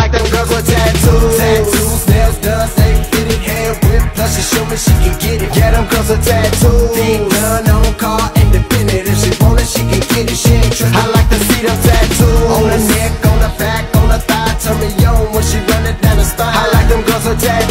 like them girls with tattoos. Tattoos, nails, done, stay fitted, hair whip. Plus she show me she can get it. Yeah, them girls with tattoos. Big gun on car, independent. If she want it, she can get it. She ain't trippin'. I like to see them tattoos on the neck, on the back, on the thigh. Turn me on when she run it down the spine. I like them girls with tattoos.